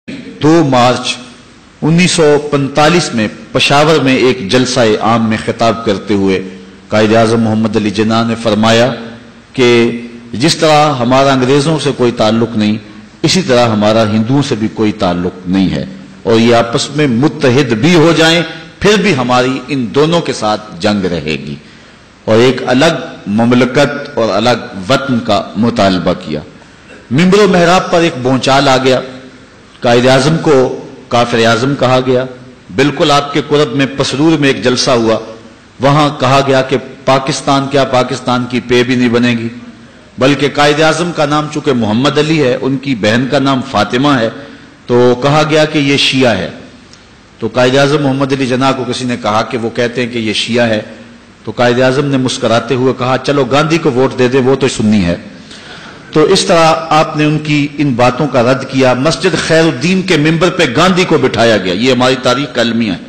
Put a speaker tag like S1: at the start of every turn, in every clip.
S1: 2 मार्च 1945 में पेशावर में एक जलसा आम में खिताब करते हुए कायद-ए-आज़म मोहम्मद अली जिन्ना ने फरमाया कि जिस तरह हमारा अंग्रेजों से कोई ताल्लुक नहीं, इसी तरह हमारा हिंदुओं से भी कोई ताल्लुक नहीं है, और ये आपस में मुत्तहिद भी हो जाएं फिर भी हमारी इन दोनों के साथ जंग रहेगी, और एक अलग ममलकत और अलग वतन का मुतालबा किया। मिंबर महराब पर एक भूचाल आ गया, कायद-ए-आज़म को काफिर आज़म कहा गया। बिल्कुल आपके कुरब में पसरूर में एक जलसा हुआ, वहां कहा गया कि पाकिस्तान क्या पाकिस्तान की पे भी नहीं बनेगी, बल्कि कायद-ए-आज़म का नाम चूंकि मोहम्मद अली है, उनकी बहन का नाम फातिमा है, तो कहा गया कि ये शिया है। तो कायद-ए-आज़म मोहम्मद अली जिन्ना को किसी ने कहा कि वो कहते हैं कि ये शिया है, तो कायद-ए-आज़म ने मुस्कुराते हुए कहा चलो गांधी को वोट दे दे, वो तो सुन्नी है। तो इस तरह आपने उनकी इन बातों का रद्द किया। मस्जिद खैरुद्दीन के मिंबर पे गांधी को बिठाया गया, ये हमारी तारीख का अलमिया है,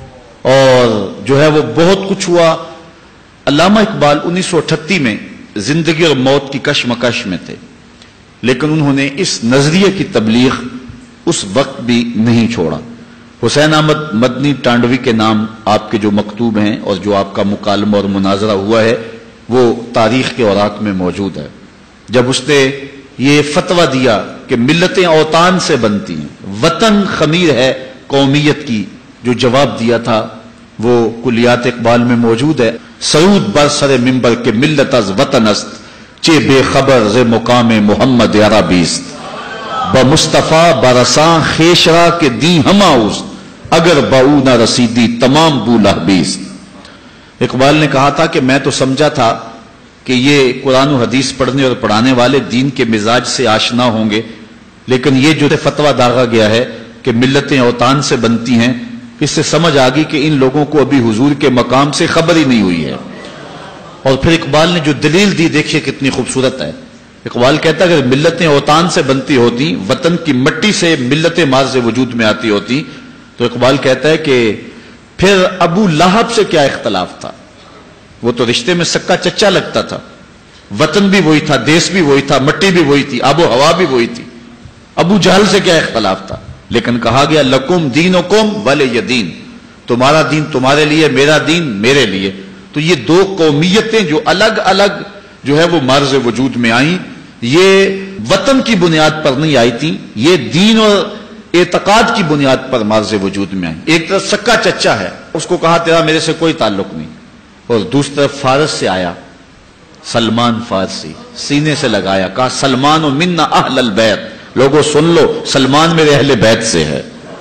S1: और जो है वो बहुत कुछ हुआ। अल्लामा इकबाल 1938 में जिंदगी और मौत की कशमकश में थे, लेकिन उन्होंने इस नजरिए की तबलीग उस वक्त भी नहीं छोड़ा। हुसैन अहमद मदनी टांडवी के नाम आपके जो मकतूब हैं और जो आपका मुकालमा और मुनाजरा हुआ है वो तारीख के औराक में मौजूद है। जब उसने ये फतवा दिया कि मिल्लतें औतान से बनती हैं, वतन खमीर है कौमियत की, जो जवाब दिया था वो कुलियात इकबाल में मौजूद है। सऊद बरसरे मिंबर के मिल्लत अज वतन अस्त, चे बेखबर जे मुकाम मोहम्मद अरबीस्त, ब मुस्तफा बरसा खेशरा के दी हमाउस, अगर बऊ न रसीदी तमाम बूलहबीस्त। इकबाल ने कहा था कि मैं तो समझा था कि ये कुरान और हदीस पढ़ने और पढ़ाने वाले दीन के मिजाज से आशना होंगे, लेकिन ये जो फतवा दागा गया है कि मिल्लतें औतान से बनती हैं, इससे समझ आ गई कि इन लोगों को अभी हुजूर के मकाम से खबर ही नहीं हुई है। और फिर इकबाल ने जो दलील दी देखिए कितनी खूबसूरत है। इकबाल कहता है अगर मिल्लतें औतान से बनती होती, वतन की मिट्टी से मिल्लतें मार्ज़ वजूद में आती होती, तो इकबाल कहता है कि फिर अबू लहब से क्या इख्तलाफ था, वो तो रिश्ते में सक्का चच्चा लगता था, वतन भी वही था, देश भी वही था, मिट्टी भी वही थी, आबो हवा भी वही थी, अबू जहल से क्या इख्तलाफ था। लेकिन कहा गया लकुम दीनुकुम वले यदीन, तुम्हारा दीन तुम्हारे लिए, मेरा दीन मेरे लिए। तो ये दो कौमियतें जो अलग अलग जो है वो मर्ज वजूद में आई, ये वतन की बुनियाद पर नहीं आई थी, ये दीन और एतकाद की बुनियाद पर मर्ज वजूद में आई। एक तरफ सक्का चच्चा है, उसको कहा तेरा मेरे से कोई ताल्लुक नहीं, और दूसरी तरफ फारस से आया सलमान फारसी, सीने से लगाया, कहा सलमान व मिन्ना अहलल बैत, लोगों सुन लो सलमान मेरे अहले बैत से है।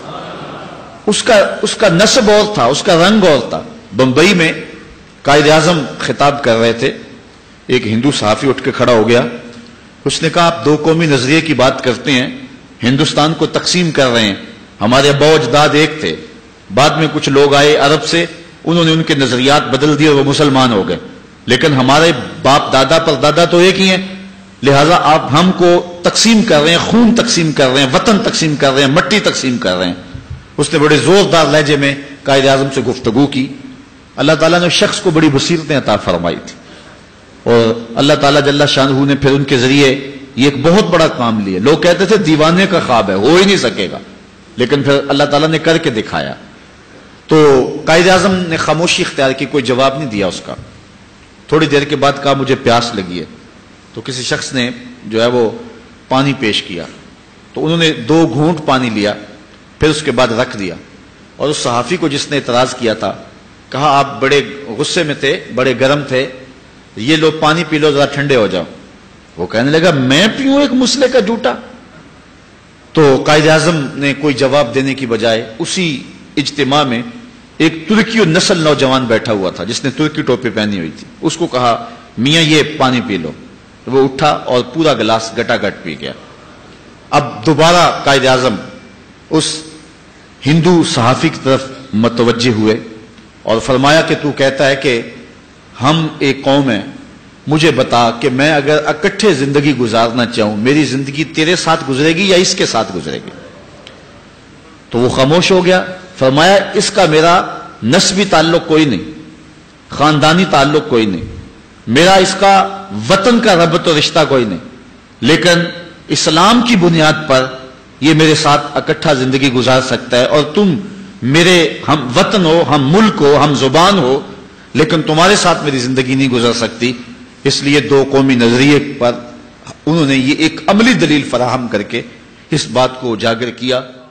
S1: उसका नस्ब और था, उसका रंग और था। बंबई में कायद-ए-आज़म खिताब कर रहे थे, एक हिंदू सहाफी उठ के खड़ा हो गया, उसने कहा आप दो कौमी नजरिए की बात करते हैं, हिंदुस्तान को तकसीम कर रहे हैं, हमारे अब्बा अजदाद एक थे, बाद में कुछ लोग आए अरब से, उन्होंने उनके नजरियात बदल दिए और वो मुसलमान हो गए, लेकिन हमारे बाप दादा पर दादा तो एक ही हैं, लिहाजा आप हमको तकसीम कर रहे हैं, खून तकसीम कर रहे हैं, वतन तकसीम कर रहे हैं, मट्टी तकसीम कर रहे हैं। उसने बड़े जोरदार लहजे में कायद-ए-आज़म से गुफ्तगू की। अल्लाह ताला ने शख्स को बड़ी बसीरतें अता फरमाई थी, और अल्लाह ताला जल्ला शानहू ने फिर उनके जरिए ये एक बहुत बड़ा काम लिया। लोग कहते थे दीवाने का ख्वाब है, हो ही नहीं सकेगा, लेकिन फिर अल्लाह ताला ने करके दिखाया। तो कायद-ए-आज़म ने खामोशी इख्तियार की, कोई जवाब नहीं दिया उसका। थोड़ी देर के बाद कहा मुझे प्यास लगी है, तो किसी शख्स ने जो है वो पानी पेश किया, तो उन्होंने 2 घूंट पानी लिया, फिर उसके बाद रख दिया, और उस सहाफी को जिसने इतराज किया था कहा आप बड़े गुस्से में थे, बड़े गर्म थे, ये लो पानी पी लो, जरा ठंडे हो जाओ। वो कहने लगा मैं पीऊं एक मुसले का जूठा। तो कायद-ए-आज़म ने कोई जवाब देने की बजाय उसी इज्तिमा में एक तुर्की नस्ल नौजवान बैठा हुआ था जिसने तुर्की टोपी पहनी हुई थी, उसको कहा मियां ये पानी पी लो। वो उठा और पूरा गिलास गटागट पी गया। अब दोबारा कायद-ए-आज़म उस हिंदू सहाफी की तरफ मतवज्जे हुए और फरमाया कि तू कहता है कि हम एक कौम है, मुझे बता कि मैं अगर इकट्ठे जिंदगी गुजारना चाहूं, मेरी जिंदगी तेरे साथ गुजरेगी या इसके साथ गुजरेगी? तो वो खामोश हो गया। फरमाया इसका मेरा नस्बी ताल्लुक कोई नहीं, खानदानी ताल्लुक कोई नहीं, मेरा इसका वतन का रब्त और रिश्ता कोई नहीं, लेकिन इस्लाम की बुनियाद पर یہ میرے ساتھ اکٹھا زندگی گزار سکتا ہے، اور تم میرے ہم وطن ہو، ہم ملک ہو، ہم زبان ہو، لیکن تمہارے ساتھ میری زندگی نہیں گزر سکتی۔ اس لیے دو قومی نظریے پر انہوں نے یہ ایک عملی دلیل فراہم کر کے اس بات کو اجاگر کیا۔